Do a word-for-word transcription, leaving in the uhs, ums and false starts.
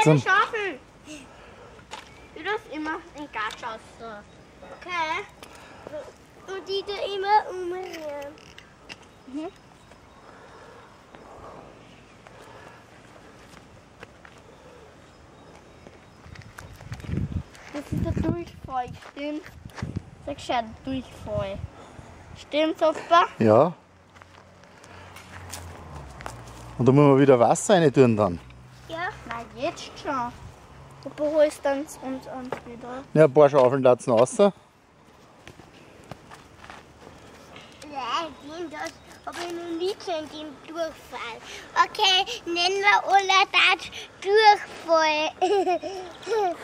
Wurzeln. Schaufel. Du darfst immer den Gatsch aus. Okay? Und die da immer umrühren. Mhm. Das ist der Durchfall, stimmt? Sag schon, Durchfall. Stimmt, Opa? Ja. Und da muss man wieder Wasser rein tun dann. Ja. Na, jetzt schon. Opa holst dann uns, uns wieder. Ja, ein paar Schaufeln lassen raus. Nein, das habe ich noch nie gesehen, den Durchfall. Okay, nennen wir alle das Durchfall.